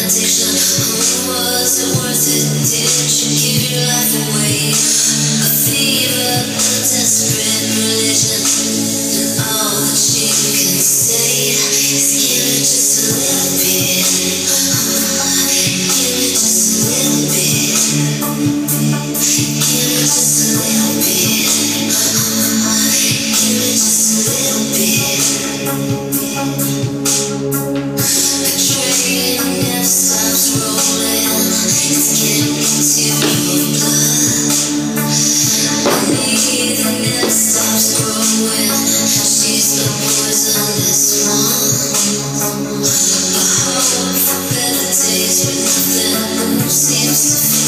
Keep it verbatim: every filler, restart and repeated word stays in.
addiction. Who was it worth it? Did you give your life away? A fever, a desperate religion, and all that she can say is give it just a little bit. Give it just a little bit. Give it just a little bit. Give it just a little bit. The train never stops rolling. It's getting into your blood. The need that never stops growing. She's the poisonous one. I hope for better days, but nothing seems to